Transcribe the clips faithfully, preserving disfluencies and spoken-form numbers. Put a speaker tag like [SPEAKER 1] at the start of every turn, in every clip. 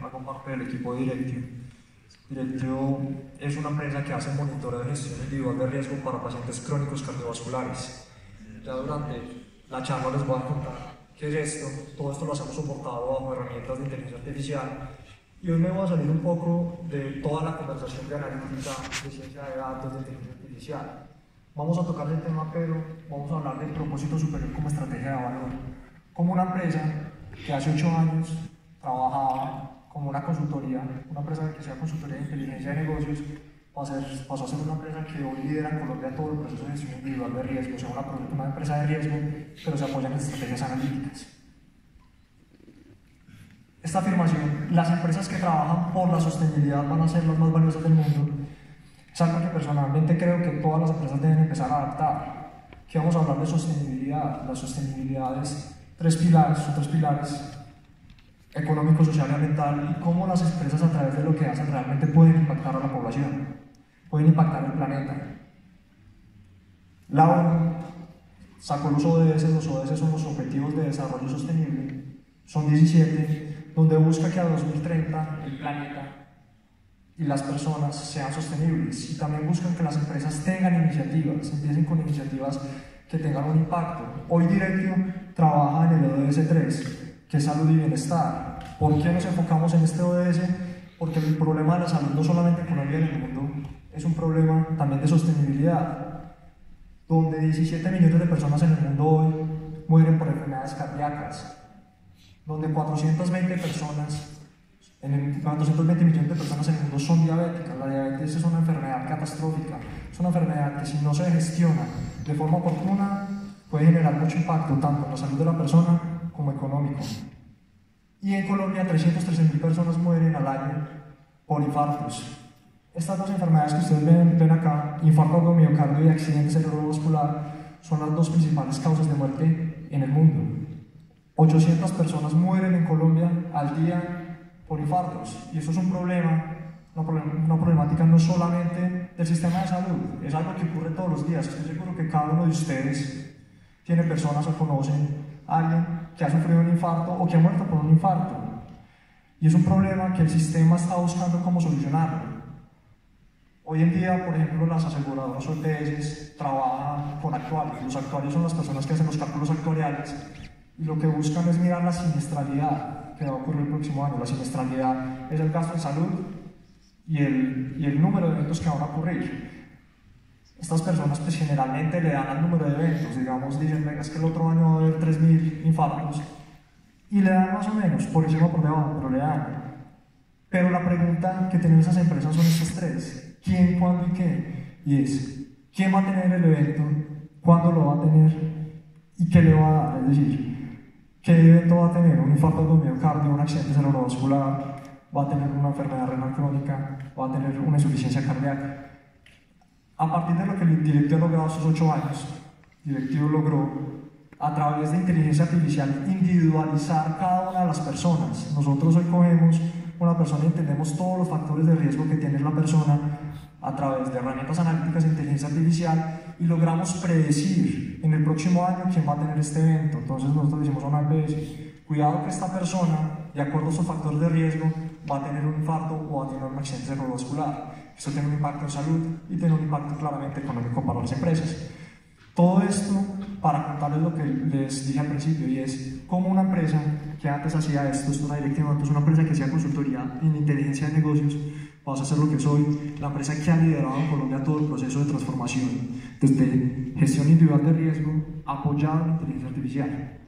[SPEAKER 1] hago parte del equipo de Directio. Directio es una empresa que hace monitoreo de gestión individual de riesgo para pacientes crónicos cardiovasculares. Ya durante la charla les voy a contar qué es esto. Todo esto lo hacemos soportado bajo herramientas de inteligencia artificial. Y hoy me voy a salir un poco de toda la conversación de analítica, de ciencia de datos, de inteligencia artificial. Vamos a tocar el tema, pero vamos a hablar del propósito superior como estrategia de valor. Como una empresa que hace ocho años trabajaba como una consultoría, una empresa que sea consultoría de inteligencia de negocios, pasó a ser, pasó a ser una empresa que hoy lidera en Colombia todo el proceso de gestión individual de riesgo, o sea, una, una empresa de riesgo, pero se apoya en estrategias analíticas. Esta afirmación, las empresas que trabajan por la sostenibilidad van a ser las más valiosas del mundo, es algo que personalmente creo que todas las empresas deben empezar a adaptar. Aquí vamos a hablar de sostenibilidad. La sostenibilidad es tres pilares, son tres pilares: económico, social y ambiental, y cómo las empresas a través de lo que hacen realmente pueden impactar a la población, pueden impactar el planeta. La ONU sacó los O D S, los O D S son los Objetivos de Desarrollo Sostenible, son diecisiete, donde busca que a dos mil treinta el planeta y las personas sean sostenibles, y también buscan que las empresas tengan iniciativas, empiecen con iniciativas que tengan un impacto. Hoy Directio trabaja en el O D S tres, que es salud y bienestar. ¿Por qué nos enfocamos en este O D S? Porque el problema de la salud no solamente en Colombia y en el mundo, es un problema también de sostenibilidad, donde diecisiete millones de personas en el mundo hoy mueren por enfermedades cardíacas, donde cuatrocientas veinte personas En el, doscientos veinte millones de personas en el mundo son diabéticas. La diabetes es una enfermedad catastrófica, es una enfermedad que si no se gestiona de forma oportuna puede generar mucho impacto tanto en la salud de la persona como económico. Y en Colombia trescientas trece mil personas mueren al año por infartos. Estas dos enfermedades que ustedes ven, ven acá, infarto de miocardio y accidente cerebrovascular, son las dos principales causas de muerte en el mundo. ochocientas personas mueren en Colombia al día por infartos, y eso es un problema, una, problem una problemática no solamente del sistema de salud, es algo que ocurre todos los días. Estoy seguro que cada uno de ustedes tiene personas o conocen a alguien que ha sufrido un infarto o que ha muerto por un infarto, y es un problema que el sistema está buscando cómo solucionarlo. Hoy en día, por ejemplo, las aseguradoras O P S trabajan con actuarios. Los actuarios son las personas que hacen los cálculos actuariales, y lo que buscan es mirar la siniestralidad que va a ocurrir el próximo año. La siniestralidad es el gasto en salud y el, y el número de eventos que van a ocurrir. Estas personas pues generalmente le dan al número de eventos, digamos, dicen, venga, es que el otro año va a haber tres mil infartos, y le dan más o menos, por encima o por debajo, pero le dan. Pero la pregunta que tienen esas empresas son estas tres: ¿quién, cuándo y qué? Y es, ¿quién va a tener el evento? ¿Cuándo lo va a tener? ¿Y qué le va a dar? Es decir, ¿qué evento va a tener? ¿Un infarto de miocardio, un accidente cerebrovascular? ¿Va a tener una enfermedad renal crónica? ¿Va a tener una insuficiencia cardíaca? A partir de lo que el Directivo ha logrado estos ocho años, Directivo logró, a través de inteligencia artificial, individualizar cada una de las personas. Nosotros hoy cogemos una persona y entendemos todos los factores de riesgo que tiene la persona a través de herramientas analíticas de inteligencia artificial, y logramos predecir en el próximo año quién va a tener este evento. Entonces nosotros decimos a una vez, cuidado que esta persona, de acuerdo a sus factores de riesgo, va a tener un infarto o va a tener un accidente cerebrovascular. Esto tiene un impacto en salud y tiene un impacto claramente económico para las empresas. Todo esto para contarles lo que les dije al principio, y es cómo una empresa que antes hacía esto, esto es una directiva, entonces una empresa que hacía consultoría en inteligencia de negocios, pasa a ser lo que soy, la empresa que ha liderado en Colombia todo el proceso de transformación, desde gestión individual de riesgo, apoyado en inteligencia artificial.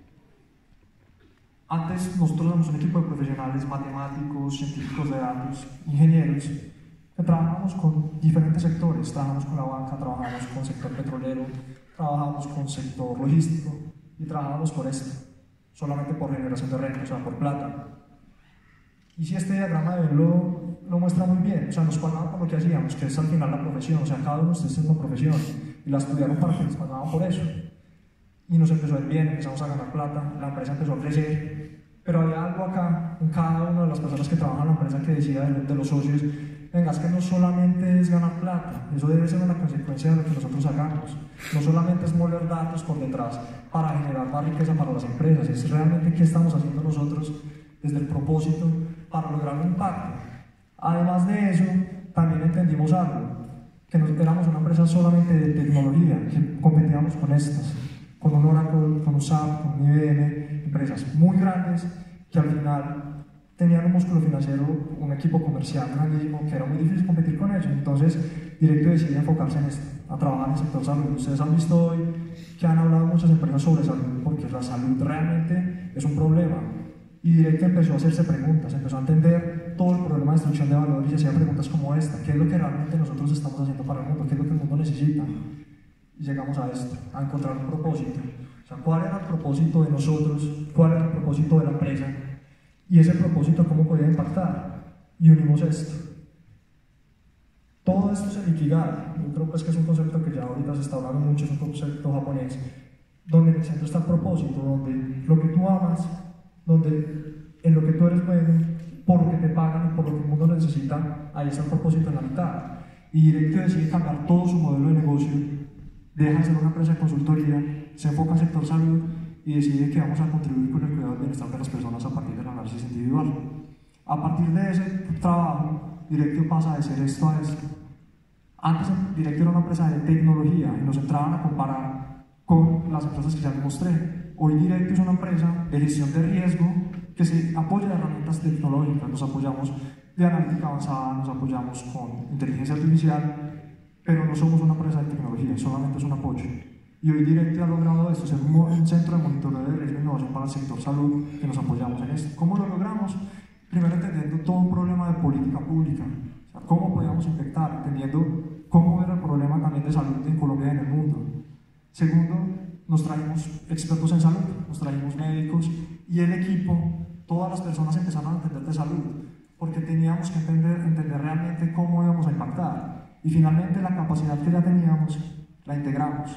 [SPEAKER 1] Antes nosotros éramos un equipo de profesionales, matemáticos, científicos de datos, ingenieros, que trabajamos con diferentes sectores. Trabajamos con la banca, trabajamos con el sector petrolero, trabajamos con el sector logístico, y trabajamos por esto, solamente por generación de renta, o sea, por plata. Y si este diagrama de lo, lo muestra muy bien, o sea, nos pagaban por lo que hacíamos, que es al final la profesión, o sea, cada uno de ustedes es una profesión, y la estudiaron para que les pagaban por eso. Y nos empezó a ir bien, empezamos a ganar plata, la empresa empezó a crecer, pero había algo acá en cada una de las personas que trabajan en la empresa que decía de, de los socios, venga, es que no solamente es ganar plata, eso debe ser una consecuencia de lo que nosotros hagamos. No solamente es moler datos por detrás para generar más riqueza para las empresas, es realmente qué estamos haciendo nosotros desde el propósito para lograr un impacto. Además de eso, también entendimos algo, que nos, éramos una empresa solamente de tecnología, que competíamos con estas, con un Oracle, con un S A P, con un I B M, empresas muy grandes que al final tenían un músculo financiero, un equipo comercial grandísimo, que era muy difícil competir con ellos. Entonces, Directo decidió enfocarse en esto, a trabajar en el sector salud. Ustedes han visto hoy que han hablado muchas empresas sobre salud, porque la salud realmente es un problema. Y Directo empezó a hacerse preguntas, empezó a entender todo el problema de destrucción de valor y se hacía preguntas como esta: ¿qué es lo que realmente nosotros estamos haciendo para el mundo? ¿Qué es lo que el mundo necesita? Y llegamos a esto, a encontrar un propósito. O sea, ¿cuál era el propósito de nosotros? ¿Cuál era el propósito de la empresa? Y ese propósito, ¿cómo podía impactar? Y unimos esto. Todo esto es el Ikigai. Yo creo pues que es un concepto que ya ahorita se está hablando mucho, es un concepto japonés, donde en el centro está el propósito, donde lo que tú amas, donde en lo que tú eres bueno, por lo que te pagan y por lo que el mundo necesita, ahí está el propósito en la mitad. Y Directo decide cambiar todo su modelo de negocio, deja de ser una empresa de consultoría, se enfoca en el sector salud y decide que vamos a contribuir con el cuidado del bienestar de las personas a partir del análisis individual. A partir de ese trabajo, Directo pasa de ser esto a esto. Antes Directo era una empresa de tecnología y nos entraban a comparar con las empresas que ya les mostré. Hoy Directo es una empresa de gestión de riesgo que se apoya de herramientas tecnológicas. Nos apoyamos de analítica avanzada, nos apoyamos con inteligencia artificial, pero no somos una empresa de tecnología, solamente es un apoyo. Y hoy Directo ha logrado esto, ser un centro de monitoreo de riesgo e innovación para el sector salud, que nos apoyamos en esto. ¿Cómo lo logramos? Primero entendiendo todo un problema de política pública, o sea, cómo podíamos infectar, entendiendo cómo era el problema también de salud en Colombia y en el mundo. Segundo, nos traímos expertos en salud, nos traímos médicos y el equipo, todas las personas empezaron a entender de salud, porque teníamos que entender, entender realmente cómo íbamos a impactar. Y finalmente la capacidad que ya teníamos, la integramos.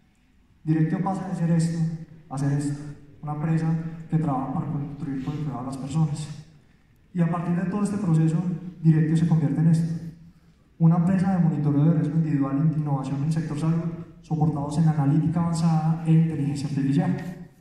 [SPEAKER 1] Directo pasa de ser esto a ser esto, una empresa que trabaja para construir con el cuidado de las personas. Y a partir de todo este proceso, Directo se convierte en esto, una empresa de monitoreo de riesgo individual e innovación en el sector salud, soportados en analítica avanzada e inteligencia artificial.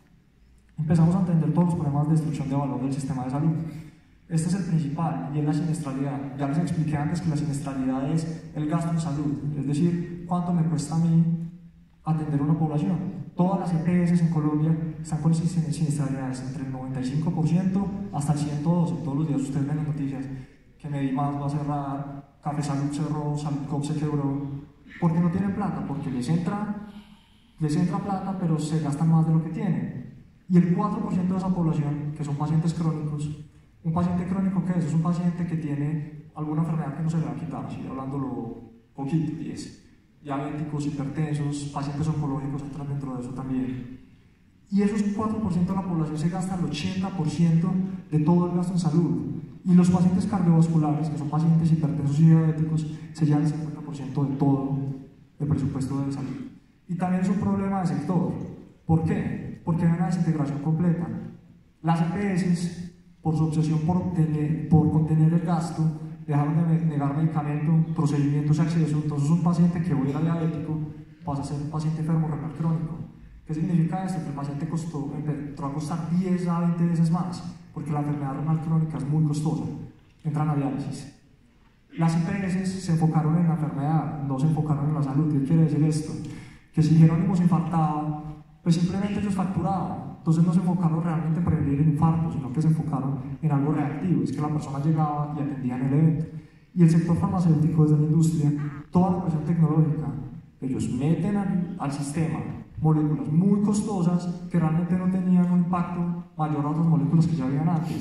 [SPEAKER 1] Empezamos a entender todos los problemas de destrucción de valor del sistema de salud. Este es el principal, y es la siniestralidad. Ya les expliqué antes que la siniestralidad es el gasto en salud, es decir, cuánto me cuesta a mí atender una población. Todas las E P S en Colombia están con siniestralidades entre el noventa y cinco por ciento hasta el ciento doce por ciento. Todos los días ustedes ven las noticias que Medimás va a cerrar, Café Salud cerró, Saludcop se quebró, porque no tienen plata, porque les entra, les entra plata, pero se gastan más de lo que tienen. Y el cuatro por ciento de esa población, que son pacientes crónicos, un paciente crónico, ¿qué es? Es un paciente que tiene alguna enfermedad que no se le va a quitar, así hablándolo poquito, y es diabéticos, hipertensos, pacientes oncológicos entran dentro de eso también. Y esos cuatro por ciento de la población se gasta el ochenta por ciento de todo el gasto en salud. Y los pacientes cardiovasculares, que son pacientes hipertensos y diabéticos, se llevan el cincuenta por ciento de todo el presupuesto de salud. Y también es un problema de sector. ¿Por qué? Porque hay una desintegración completa. Las E P S, por su obsesión por, tener, por contener el gasto, dejaron de negar medicamentos, procedimientos y acceso. Entonces un paciente que hoy era diabético pasa a ser un paciente enfermo renal crónico. ¿Qué significa esto? Que el paciente costó, entró a costar diez a veinte veces más, porque la enfermedad renal crónica es muy costosa. Entran a diálisis. Las I P S se enfocaron en la enfermedad, no se enfocaron en la salud. ¿Qué quiere decir esto? Que si Jerónimo se infartaba, pues simplemente ellos facturaban. Entonces no se enfocaron realmente en prevenir el infarto, sino que se enfocaron en algo reactivo, es que la persona llegaba y atendía en el evento. Y el sector farmacéutico, desde la industria, toda la presión tecnológica, ellos meten al, al sistema moléculas muy costosas que realmente no tenían un impacto mayor a otras moléculas que ya habían antes.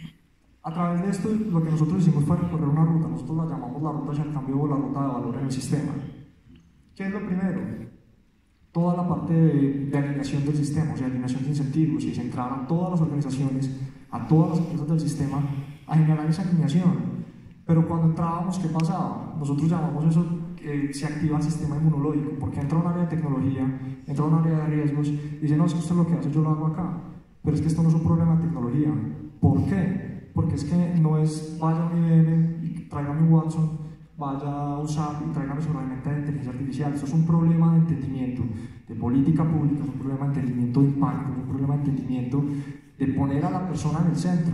[SPEAKER 1] A través de esto, lo que nosotros hicimos fue recorrer una ruta, nosotros la llamamos la ruta hacia el cambio o la ruta de valor en el sistema. ¿Qué es lo primero? Toda la parte de, de alineación del sistema, o sea, alineación de incentivos, y se entraron a todas las organizaciones, a todas las empresas del sistema, a generar esa alineación. Pero cuando entrábamos, ¿qué pasaba? Nosotros llamamos eso, eh, se activa el sistema inmunológico, porque entra un área de tecnología, entra un área de riesgos, y dice, no, es que esto es lo que hace, yo lo hago acá. Pero es que esto no es un problema de tecnología. ¿Por qué? Porque es que no es, vaya a un I B M y tráigame un Watson, vaya a un S A P y tráigame su herramienta de inteligencia artificial. Eso es un problema de entendimiento de política pública, es un problema de entendimiento de impacto, es un problema de entendimiento de poner a la persona en el centro.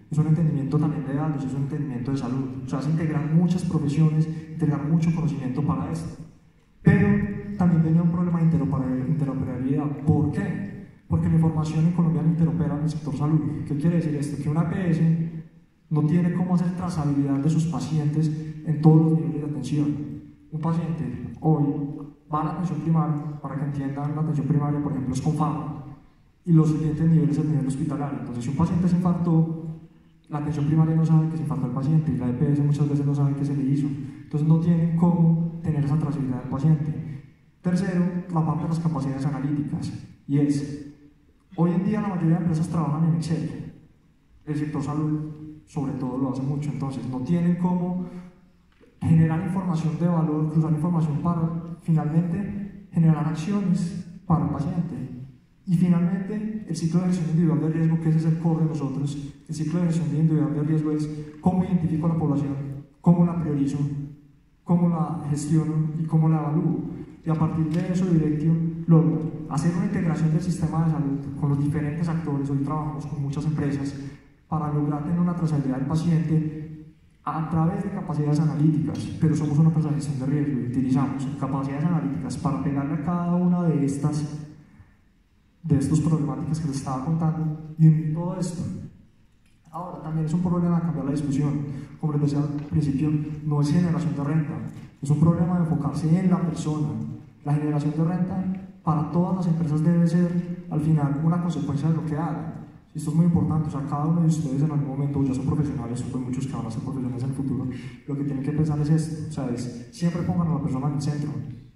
[SPEAKER 1] es un entendimiento también de datos, es un entendimiento de salud. O sea, es integrar muchas profesiones, integrar mucho conocimiento para esto. Pero también tenía un problema de interoperabilidad. ¿Por qué? Porque la información en Colombia no interopera en el sector salud. ¿Qué quiere decir esto? Que una E P S no tiene cómo hacer trazabilidad de sus pacientes en todos los niveles de atención. Un paciente hoy va a la atención primaria, para que entiendan, la atención primaria, por ejemplo, es con fama, y los siguientes niveles es el nivel hospitalario. Entonces, si un paciente se infartó, la atención primaria no sabe que se infartó el paciente y la E P S muchas veces no sabe qué se le hizo. Entonces, no tienen cómo tener esa trazabilidad del paciente. Tercero, la parte de las capacidades analíticas, y es, hoy en día la mayoría de empresas trabajan en Excel. El sector salud, sobre todo, lo hace mucho. Entonces, no tienen cómo generar información de valor, cruzar información para finalmente generar acciones para el paciente. Y finalmente, el ciclo de gestión individual de riesgo, que ese es el core de nosotros. El ciclo de gestión individual de riesgo es cómo identifico a la población, cómo la priorizo, cómo la gestiono y cómo la evalúo. Y a partir de eso, directo, logro hacer una integración del sistema de salud con los diferentes actores. Hoy trabajamos con muchas empresas para lograr tener una trazabilidad del paciente a través de capacidades analíticas, pero somos una empresa de gestión de riesgo y utilizamos capacidades analíticas para pegarle a cada una de estas de estas problemáticas que les estaba contando y unir todo esto. Ahora, también es un problema cambiar la discusión. Como les decía al principio, no es generación de renta, es un problema de enfocarse en la persona. La generación de renta para todas las empresas debe ser, al final, una consecuencia de lo que hagan. Esto es muy importante. O sea, cada uno de ustedes en algún momento ya son profesionales, son muchos que van a ser profesionales en el futuro. Lo que tienen que pensar es esto, o sea, es siempre pongan a la persona en el centro.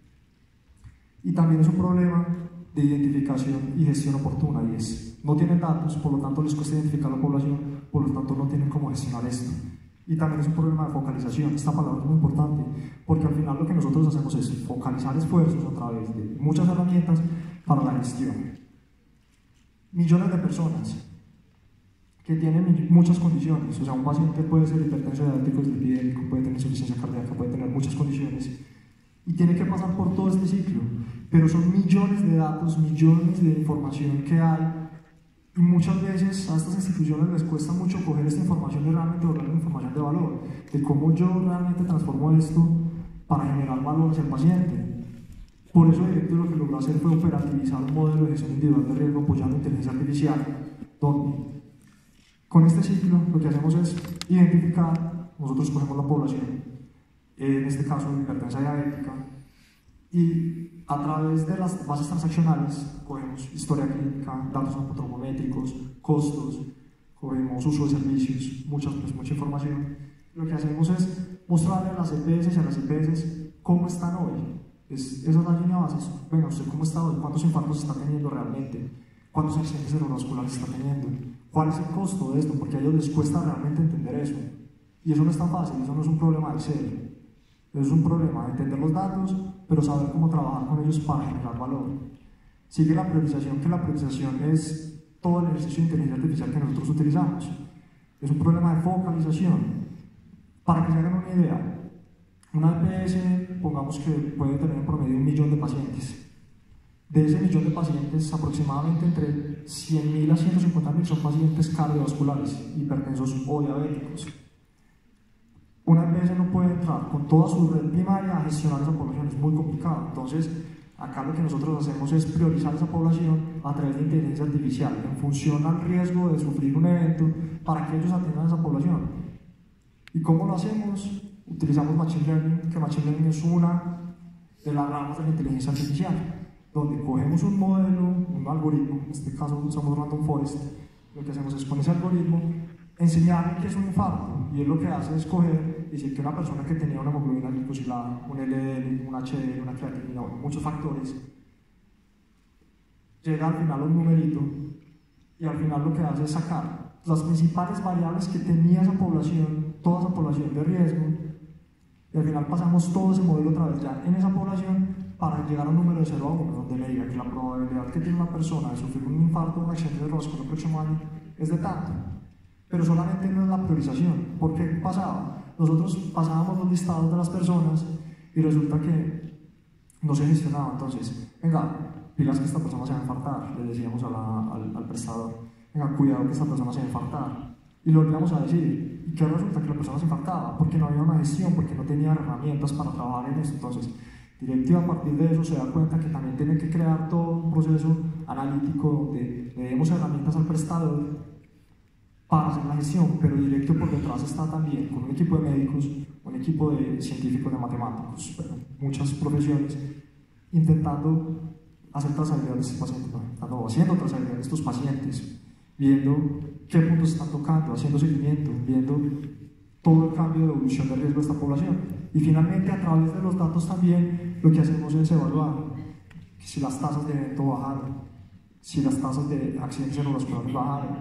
[SPEAKER 1] Y también es un problema de identificación y gestión oportuna, y es, no tienen datos, por lo tanto les cuesta identificar la población, por lo tanto no tienen cómo gestionar esto. Y también es un problema de focalización. Esta palabra es muy importante, porque al final lo que nosotros hacemos es focalizar esfuerzos a través de muchas herramientas para la gestión. Millones de personas que tienen muchas condiciones, o sea, un paciente puede ser hipertenso, diabético, dislipidémico, puede tener insuficiencia cardíaca, puede tener muchas condiciones, y tiene que pasar por todo este ciclo, pero son millones de datos, millones de información que hay, y muchas veces a estas instituciones les cuesta mucho coger esta información y realmente volverla información de valor, de cómo yo realmente transformo esto para generar valor hacia el paciente. Por eso Directo lo que logró hacer fue operativizar un modelo de gestión individual de riesgo apoyando inteligencia artificial, donde con este ciclo lo que hacemos es identificar, nosotros cogemos la población, en este caso hipertensa diabética, y a través de las bases transaccionales cogemos historia clínica, datos antropométricos, costos, cogemos uso de servicios, mucha, pues, mucha información. Lo que hacemos es mostrarle a las E P S y a las I P S cómo están hoy. Es, esa es la línea base. Venga, ¿usted cómo está hoy? ¿Cuántos infartos está teniendo realmente? ¿Cuántos accidentes cerebrovasculares está teniendo? ¿Cuál es el costo de esto? Porque a ellos les cuesta realmente entender eso. Y eso no es tan fácil, eso no es un problema de Excel. Eso es un problema de entender los datos, pero saber cómo trabajar con ellos para generar valor. Sigue la priorización, que la priorización es todo el ejercicio de inteligencia artificial que nosotros utilizamos. Es un problema de focalización. Para que se hagan una idea, una E P S, pongamos que puede tener en promedio un millón de pacientes. De ese millón de pacientes, aproximadamente entre cien mil a ciento cincuenta mil son pacientes cardiovasculares, hipertensos o diabéticos. Una E P S no puede entrar con toda su red primaria a gestionar esa población, es muy complicado. Entonces, acá lo que nosotros hacemos es priorizar esa población a través de inteligencia artificial, en función al riesgo de sufrir un evento, para que ellos atiendan a esa población. ¿Y cómo lo hacemos? Utilizamos Machine Learning, que Machine Learning es una de las ramas de la inteligencia artificial, donde cogemos un modelo, un algoritmo, en este caso usamos Random Forest. Lo que hacemos es con ese algoritmo enseñarle qué es un infarto, y él lo que hace es coger y decir que una persona que tenía una hemoglobina glicosilada, un L D L, un H D L, una creatinina, bueno, muchos factores, llega al final a un numerito, y al final lo que hace es sacar las principales variables que tenía esa población, toda esa población de riesgo, y al final pasamos todo ese modelo otra vez ya en esa población para llegar a un número de cero a uno, donde le diga que la probabilidad que tiene una persona de sufrir un infarto o un accidente cerebrovascular el próximo año es de tanto. Pero solamente no es la priorización. ¿Por qué pasaba? Nosotros pasábamos los listados de las personas y resulta que no se gestionaba. Entonces, venga, pilas que esta persona se va a infartar, le decíamos a la, al, al prestador. Venga, cuidado que esta persona se va a infartar. Y lo volvíamos a decir. ¿Y qué resulta? Que la persona se infartaba porque no había una gestión, porque no tenía herramientas para trabajar en esto. Entonces, Directivo a partir de eso se da cuenta que también tiene que crear todo un proceso analítico donde le demos herramientas al prestador para hacer la gestión, pero Directivo por detrás está también con un equipo de médicos, un equipo de científicos, de matemáticos, bueno, muchas profesiones, intentando hacer trazabilidad de estos pacientes, no, haciendo trazabilidad de estos pacientes, viendo qué puntos están tocando, haciendo seguimiento, viendo todo el cambio de evolución de riesgo de esta población. Y finalmente, a través de los datos también, lo que hacemos es evaluar si las tasas de evento bajaron, si las tasas de accidentes cerebrovasculares bajaron,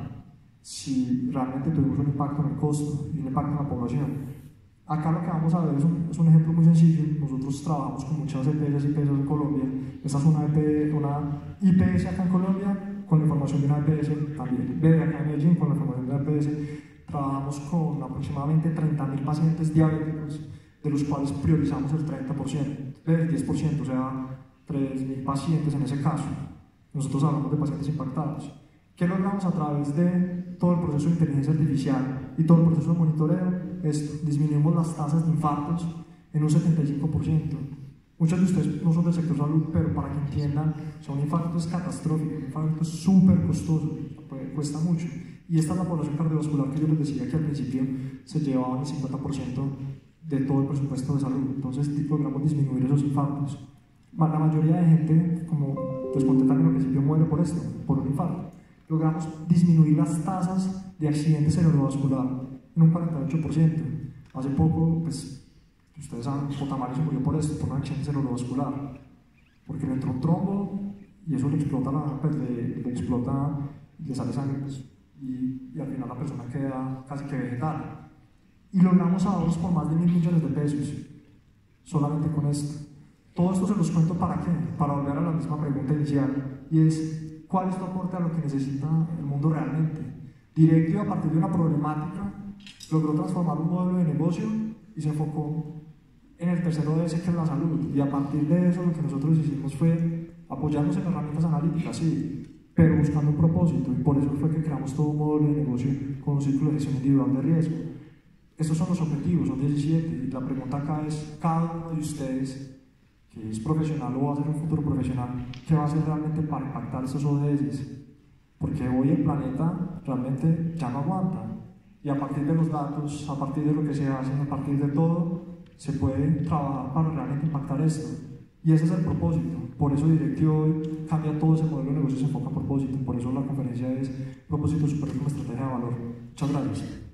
[SPEAKER 1] si realmente tuvimos un impacto en el costo y un impacto en la población. Acá lo que vamos a ver es un, es un ejemplo muy sencillo. Nosotros trabajamos con muchas E P S y I P S en Colombia. Esta es una, E P, una I P S acá en Colombia con la información de una E P S también. B acá en Medellín con la información de una E P S. Trabajamos con aproximadamente treinta mil pacientes diabéticos, de los cuales priorizamos el treinta por ciento, el diez por ciento, o sea, tres mil pacientes en ese caso. Nosotros hablamos de pacientes impactados. ¿Qué logramos a través de todo el proceso de inteligencia artificial y todo el proceso de monitoreo? Es, disminuimos las tasas de infartos en un setenta y cinco por ciento. Muchos de ustedes no son del sector salud, pero para que entiendan, o sea, un infarto es catastrófico, un infarto es súper costoso, pues, cuesta mucho. Y esta es la población cardiovascular que yo les decía que al principio se llevaban el cincuenta por ciento de todo el presupuesto de salud. Entonces logramos disminuir esos infartos. La mayoría de gente, como les conté también al principio, muere por esto, por un infarto. Logramos disminuir las tasas de accidentes cerebrovascular en un cuarenta y ocho por ciento. Hace poco, pues, ustedes saben, Potamari se murió por esto, por un accidente cerebrovascular, porque le entró un trombo y eso le explota, la, pues, le, le explota y le sale sangre, pues, y, y al final la persona queda casi que vegetal. Y logramos ahorros por más de mil millones de pesos, solamente con esto. Todo esto se los cuento para qué, para volver a la misma pregunta inicial, y es, ¿cuál es tu aporte a lo que necesita el mundo realmente? Directivo, a partir de una problemática, logró transformar un modelo de negocio y se enfocó en el tercero de ese, que es la salud. Y a partir de eso, lo que nosotros hicimos fue apoyarnos en herramientas analíticas, sí, pero buscando un propósito, y por eso fue que creamos todo un modelo de negocio con un ciclo de gestión individual de riesgo. Estos son los objetivos, son diecisiete, y la pregunta acá es, cada uno de ustedes, que es profesional o va a ser un futuro profesional, ¿qué va a hacer realmente para impactar estos O D S? Porque hoy el planeta realmente ya no aguanta, y a partir de los datos, a partir de lo que se hace, a partir de todo, se puede trabajar para realmente impactar esto. Y ese es el propósito. Por eso Directivo hoy cambia todo ese modelo de negocio y se enfoca a propósito. Por eso la conferencia es Propósito Superior como Estrategia de Valor. Muchas gracias.